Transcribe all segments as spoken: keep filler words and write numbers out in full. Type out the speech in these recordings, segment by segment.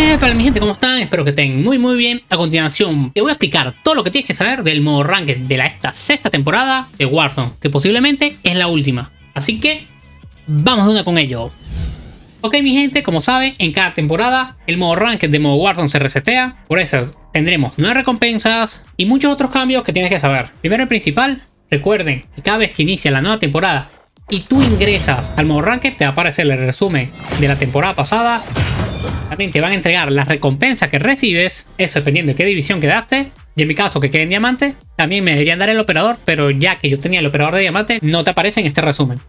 Eh, para mi gente, ¿cómo están? Espero que estén muy muy bien. A continuación te voy a explicar todo lo que tienes que saber del modo Ranked de la esta sexta temporada de Warzone, que posiblemente es la última. Así que vamos de una con ello. Ok mi gente, como saben, en cada temporada el modo Ranked de modo Warzone se resetea. Por eso tendremos nuevas recompensas y muchos otros cambios que tienes que saber. Primero y principal, recuerden que cada vez que inicia la nueva temporada y tú ingresas al modo Ranked, te va a aparecer el resumen de la temporada pasada. También te van a entregar las recompensas que recibes, eso dependiendo de qué división quedaste. Y en mi caso, que quede en diamante, también me deberían dar el operador, pero ya que yo tenía el operador de diamante, no te aparece en este resumen.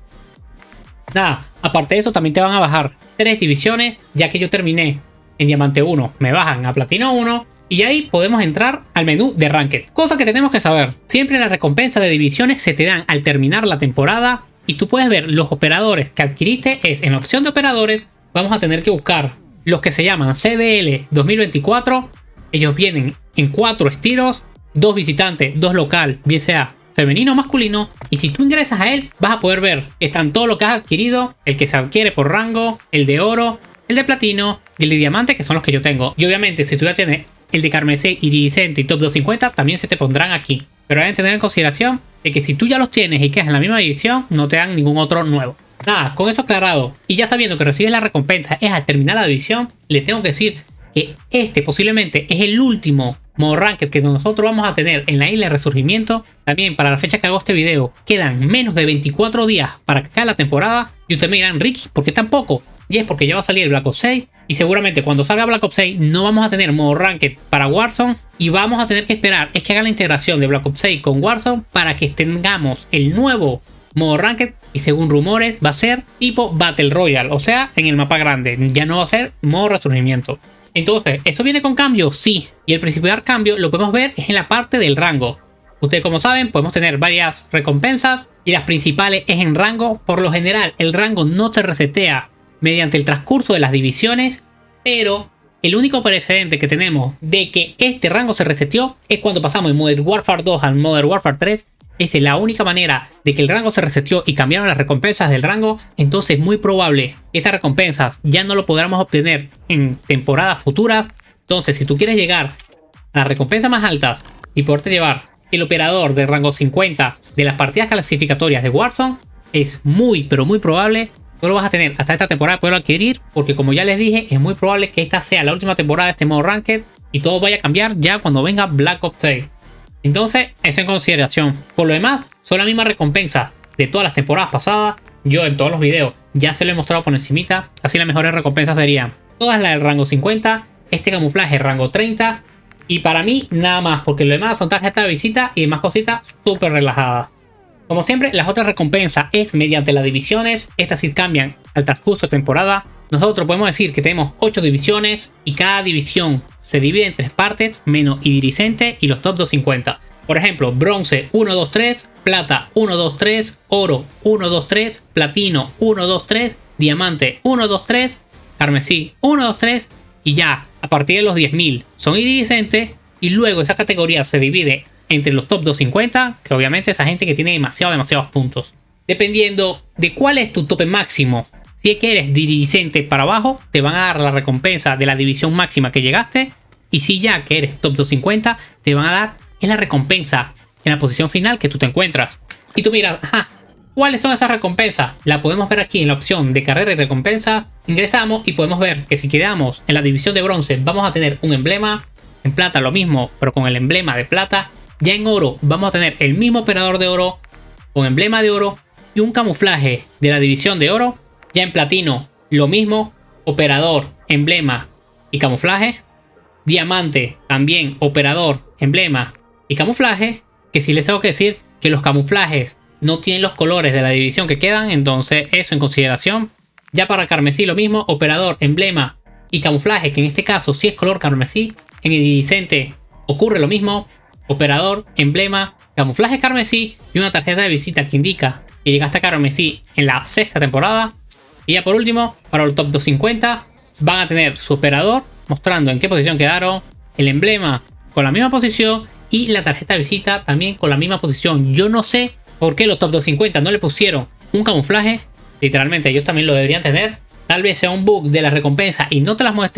Nada, aparte de eso, también te van a bajar tres divisiones, ya que yo terminé en diamante uno, me bajan a platino uno. Y ahí podemos entrar al menú de Ranked. Cosa que tenemos que saber, siempre las recompensas de divisiones se te dan al terminar la temporada. Y tú puedes ver los operadores que adquiriste, es en la opción de operadores, vamos a tener que buscar los que se llaman C B L dos mil veinticuatro. Ellos vienen en cuatro estilos, dos visitantes, dos local, bien sea femenino o masculino. Y si tú ingresas a él, vas a poder ver que están todo lo que has adquirido, el que se adquiere por rango, el de oro, el de platino y el de diamante, que son los que yo tengo. Y obviamente si tú ya tienes el de carmesí, iridiscente y top doscientos cincuenta, también se te pondrán aquí. Pero deben tener en consideración de que si tú ya los tienes y quedas en la misma división, no te dan ningún otro nuevo. Nada, con eso aclarado y ya sabiendo que recibes la recompensa es al terminar la división, les tengo que decir que este posiblemente es el último modo Ranked que nosotros vamos a tener en la isla de Resurgimiento. También para la fecha que hago este video quedan menos de veinticuatro días para que acabe la temporada. Y ustedes me dirán, Ricky, ¿por qué tan poco? Y es porque ya va a salir el Black Ops seis. Y seguramente cuando salga Black Ops seis no vamos a tener modo Ranked para Warzone. Y vamos a tener que esperar es que hagan la integración de Black Ops seis con Warzone para que tengamos el nuevo modo Ranked. Y según rumores va a ser tipo Battle Royale, o sea, en el mapa grande. Ya no va a ser modo Resurgimiento. Entonces, ¿eso viene con cambios? Sí. Y el principal cambio lo podemos ver es en la parte del rango. Ustedes como saben, podemos tener varias recompensas. Y las principales es en rango. Por lo general, el rango no se resetea mediante el transcurso de las divisiones. Pero el único precedente que tenemos de que este rango se reseteó es cuando pasamos de Modern Warfare dos al Modern Warfare tres. Esa es la única manera de que el rango se reseteó y cambiaron las recompensas del rango. Entonces es muy probable que estas recompensas ya no lo podamos obtener en temporadas futuras. Entonces si tú quieres llegar a las recompensas más altas y poderte llevar el operador de rango cincuenta de las partidas clasificatorias de Warzone, es muy pero muy probable que lo vas a tener hasta esta temporada de poderlo adquirir. Porque como ya les dije, es muy probable que esta sea la última temporada de este modo Ranked y todo vaya a cambiar ya cuando venga Black Ops seis. Entonces, eso en consideración. Por lo demás, son la misma recompensa de todas las temporadas pasadas. Yo en todos los videos ya se lo he mostrado por encimita. Así las mejores recompensas serían todas las del rango cincuenta, este camuflaje rango treinta. Y para mí, nada más, porque lo demás son tarjetas de visita y demás cositas súper relajadas. Como siempre, las otras recompensas es mediante las divisiones. Estas sí cambian al transcurso de temporada. Nosotros podemos decir que tenemos ocho divisiones y cada división se divide en tres partes, menos iridiscente y los top doscientos cincuenta. Por ejemplo, bronce uno, dos, tres, plata uno, dos, tres, oro uno, dos, tres, platino uno, dos, tres, diamante uno, dos, tres, carmesí uno, dos, tres y ya a partir de los diez mil son iridiscentes y luego esa categoría se divide entre los top doscientos cincuenta, que obviamente es esa gente que tiene demasiado, demasiados puntos. Dependiendo de cuál es tu tope máximo. Si es que eres iridiscente para abajo, te van a dar la recompensa de la división máxima que llegaste. Y si ya que eres top doscientos cincuenta, te van a dar es la recompensa en la posición final que tú te encuentras. Y tú miras, ajá, ¿cuáles son esas recompensas? La podemos ver aquí en la opción de carrera y recompensa. Ingresamos y podemos ver que si quedamos en la división de bronce, vamos a tener un emblema. En plata lo mismo, pero con el emblema de plata. Ya en oro vamos a tener el mismo operador de oro con emblema de oro y un camuflaje de la división de oro. Ya en platino, lo mismo, operador, emblema y camuflaje. Diamante, también operador, emblema y camuflaje. Que sí les tengo que decir que los camuflajes no tienen los colores de la división que quedan, entonces eso en consideración. Ya para carmesí lo mismo, operador, emblema y camuflaje, que en este caso sí es color carmesí. En iridiscente ocurre lo mismo, operador, emblema, camuflaje carmesí y una tarjeta de visita que indica que llegaste a carmesí en la sexta temporada. Y ya por último, para el top doscientos cincuenta van a tener su operador mostrando en qué posición quedaron, el emblema con la misma posición y la tarjeta de visita también con la misma posición. Yo no sé por qué los top doscientos cincuenta no le pusieron un camuflaje. Literalmente ellos también lo deberían tener. Tal vez sea un bug de la recompensa y no te las muestre,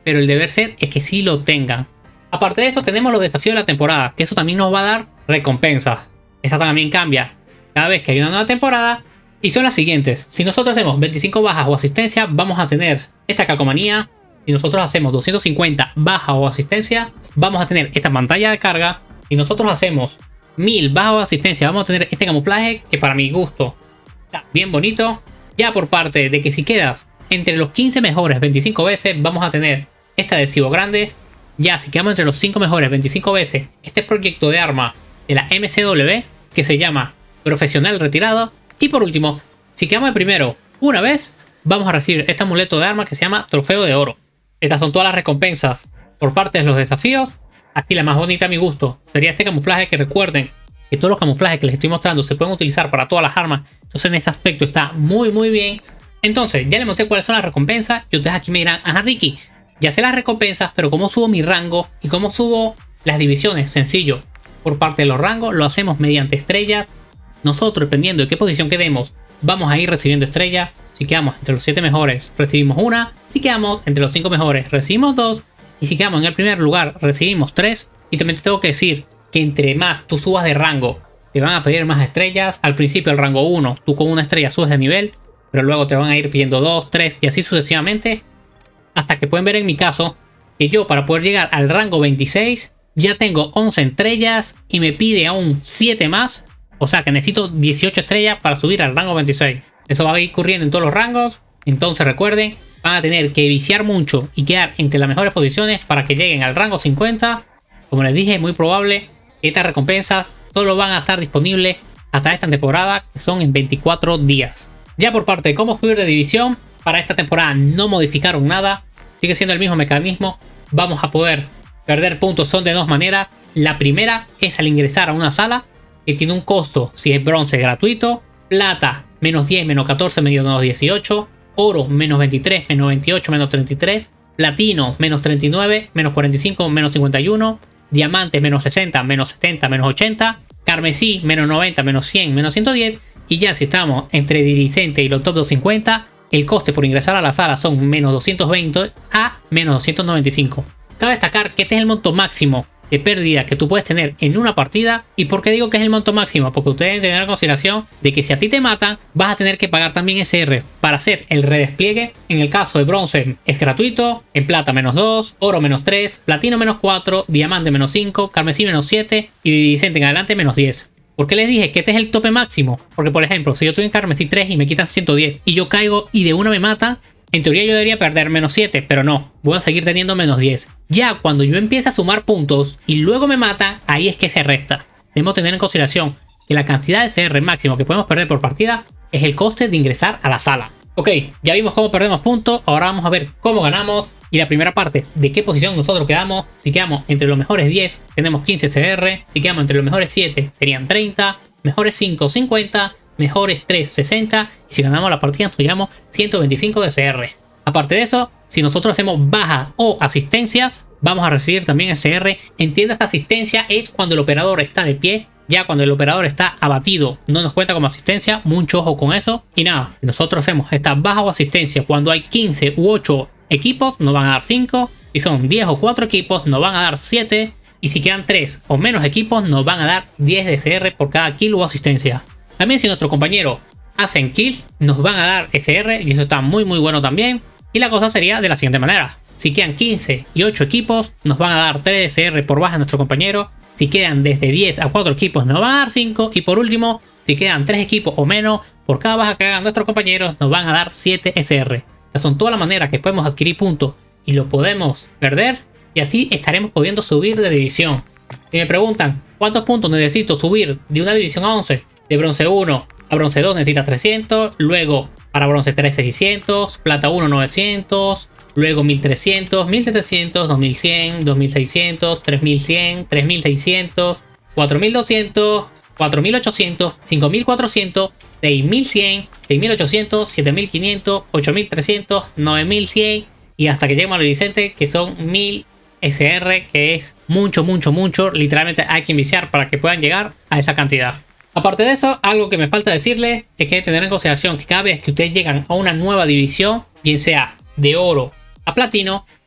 pero el deber ser es que sí lo tengan. Aparte de eso, tenemos los desafíos de la temporada, que eso también nos va a dar recompensas. Esta también cambia cada vez que hay una nueva temporada. Y son las siguientes. Si nosotros hacemos veinticinco bajas o asistencia, vamos a tener esta calcomanía. Si nosotros hacemos doscientos cincuenta bajas o asistencia, vamos a tener esta pantalla de carga. Si nosotros hacemos mil bajas o asistencia, vamos a tener este camuflaje que para mi gusto está bien bonito. Ya por parte de que si quedas entre los quince mejores veinticinco veces, vamos a tener este adhesivo grande. Ya si quedamos entre los cinco mejores veinticinco veces, este proyecto de arma de la M C W que se llama Profesional Retirado. Y por último, si quedamos de primero una vez, vamos a recibir este amuleto de arma que se llama Trofeo de Oro. Estas son todas las recompensas por parte de los desafíos. Aquí la más bonita a mi gusto sería este camuflaje, que recuerden que todos los camuflajes que les estoy mostrando se pueden utilizar para todas las armas. Entonces en ese aspecto está muy muy bien. Entonces ya les mostré cuáles son las recompensas. Y ustedes aquí me dirán, ajá Ricky, ya sé las recompensas, pero ¿cómo subo mi rango y cómo subo las divisiones? Sencillo. Por parte de los rangos lo hacemos mediante estrellas. Nosotros, dependiendo de qué posición quedemos, vamos a ir recibiendo estrellas. Si quedamos entre los siete mejores, recibimos una. Si quedamos entre los cinco mejores, recibimos dos. Y si quedamos en el primer lugar, recibimos tres. Y también te tengo que decir que entre más tú subas de rango, te van a pedir más estrellas. Al principio el rango uno, tú con una estrella subes de nivel, pero luego te van a ir pidiendo dos, tres y así sucesivamente. Hasta que pueden ver en mi caso, que yo para poder llegar al rango veintiséis, ya tengo once estrellas y me pide aún siete más. O sea que necesito dieciocho estrellas para subir al rango veintiséis. Eso va a ir ocurriendo en todos los rangos. Entonces recuerden, van a tener que viciar mucho y quedar entre las mejores posiciones para que lleguen al rango cincuenta. Como les dije, es muy probable que estas recompensas solo van a estar disponibles hasta esta temporada, que son en veinticuatro días. Ya por parte de cómo subir de división, para esta temporada no modificaron nada. Sigue siendo el mismo mecanismo. Vamos a poder perder puntos, son de dos maneras. La primera es al ingresar a una sala, que tiene un costo, si es bronce, gratuito. Plata, menos diez, menos catorce, menos dieciocho. Oro, menos veintitrés, menos veintiocho, menos treinta y tres. Platino, menos treinta y nueve, menos cuarenta y cinco, menos cincuenta y uno. Diamante, menos sesenta, menos setenta, menos ochenta. Carmesí, menos noventa, menos cien, menos ciento diez. Y ya si estamos entre dirigente y los top doscientos cincuenta, el coste por ingresar a la sala son menos doscientos veinte a menos doscientos noventa y cinco. Cabe destacar que este es el monto máximo de pérdida que tú puedes tener en una partida. ¿Y por qué digo que es el monto máximo? Porque ustedes deben tener en consideración de que si a ti te matan, vas a tener que pagar también S R para hacer el redespliegue. En el caso de bronce es gratuito, en plata menos dos, oro menos tres, platino menos cuatro, diamante menos cinco, carmesí menos siete y de dirigente en adelante menos diez. ¿Por qué les dije que este es el tope máximo? Porque por ejemplo, si yo estoy en carmesí tres y me quitan ciento diez y yo caigo y de una me matan, en teoría yo debería perder menos siete, pero no, voy a seguir teniendo menos diez. Ya cuando yo empiece a sumar puntos y luego me matan, ahí es que se resta. Debemos tener en consideración que la cantidad de C R máximo que podemos perder por partida es el coste de ingresar a la sala. Ok, ya vimos cómo perdemos puntos, ahora vamos a ver cómo ganamos. Y la primera parte, de qué posición nosotros quedamos. Si quedamos entre los mejores diez, tenemos quince C R. Si quedamos entre los mejores siete, serían treinta. Mejores cinco, cincuenta. Mejores tres, sesenta. Y si ganamos la partida, nos llevamos ciento veinticinco de C R. Aparte de eso, si nosotros hacemos bajas o asistencias, vamos a recibir también S R. Entienda, esta asistencia es cuando el operador está de pie. Ya cuando el operador está abatido, no nos cuenta como asistencia. Mucho ojo con eso. Y nada, si nosotros hacemos esta baja o asistencia cuando hay quince u ocho equipos, nos van a dar cinco. Si son diez o cuatro equipos, nos van a dar siete. Y si quedan tres o menos equipos, nos van a dar diez de C R por cada kill o asistencia. También si nuestro compañero hacen kills, nos van a dar S R. Y eso está muy muy bueno también. Y la cosa sería de la siguiente manera. Si quedan quince y ocho equipos, nos van a dar tres de C R por baja a nuestro compañero. Si quedan desde diez a cuatro equipos, nos van a dar cinco. Y por último, si quedan tres equipos o menos, por cada baja que hagan nuestros compañeros, nos van a dar siete S R. Estas son todas las maneras que podemos adquirir puntos y lo podemos perder. Y así estaremos pudiendo subir de división. Si me preguntan cuántos puntos necesito subir de una división a once, de bronce uno a bronce dos necesitas trescientos. Luego para bronce tres seiscientos, plata uno novecientos. Luego mil trescientos, mil setecientos, dos mil cien, dos mil seiscientos, tres mil cien, tres mil seiscientos, cuatro mil doscientos, cuatro mil ochocientos, cinco mil cuatrocientos, seis mil cien, seis mil ochocientos, siete mil quinientos, ocho mil trescientos, nueve mil cien y hasta que lleguemos a lo Vicente, que son mil S R, que es mucho, mucho, mucho. Literalmente hay que iniciar para que puedan llegar a esa cantidad. Aparte de eso, algo que me falta decirles es que hay que tener en consideración que cada vez que ustedes llegan a una nueva división, bien sea de oro a platino,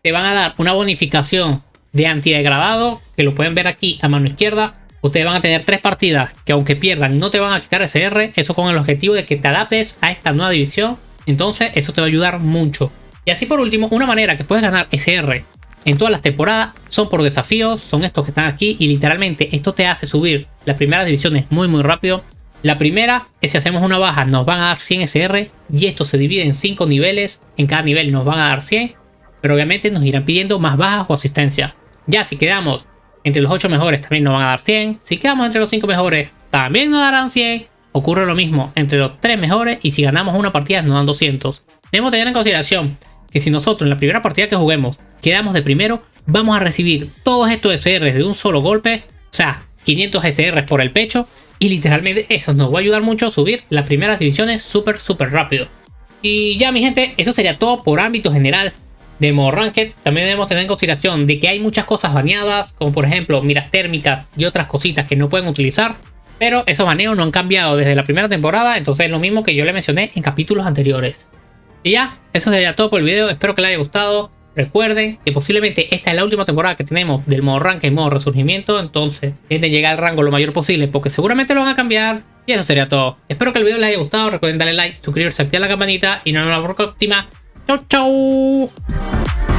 te van a dar una bonificación de antidegradado, que lo pueden ver aquí a mano izquierda. Ustedes van a tener tres partidas que aunque pierdan no te van a quitar S R, eso con el objetivo de que te adaptes a esta nueva división. Entonces eso te va a ayudar mucho. Y así por último, una manera que puedes ganar S R en todas las temporadas son por desafíos, son estos que están aquí y literalmente esto te hace subir las primeras divisiones muy muy rápido. La primera es si hacemos una baja nos van a dar cien S R y esto se divide en cinco niveles, en cada nivel nos van a dar cien, pero obviamente nos irán pidiendo más bajas o asistencia. Ya si quedamos entre los ocho mejores también nos van a dar cien, si quedamos entre los cinco mejores también nos darán cien, ocurre lo mismo entre los tres mejores y si ganamos una partida nos dan doscientos. Debemos tener en consideración que si nosotros en la primera partida que juguemos quedamos de primero, vamos a recibir todos estos S R de un solo golpe, o sea, quinientos S R por el pecho, y literalmente eso nos va a ayudar mucho a subir las primeras divisiones súper súper rápido. Y ya mi gente, eso sería todo por ámbito general del modo Ranked. También debemos tener en consideración de que hay muchas cosas baneadas, como por ejemplo miras térmicas y otras cositas que no pueden utilizar, pero esos baneos no han cambiado desde la primera temporada, entonces es lo mismo que yo le mencioné en capítulos anteriores. Y ya, eso sería todo por el video, espero que les haya gustado. Recuerden que posiblemente esta es la última temporada que tenemos del modo Ranked y modo Resurgimiento, entonces intenten llegar al rango lo mayor posible porque seguramente lo van a cambiar. Y eso sería todo. Espero que el video les haya gustado, recuerden darle like, suscribirse, activar la campanita y nos vemos en la próxima. Chau chau.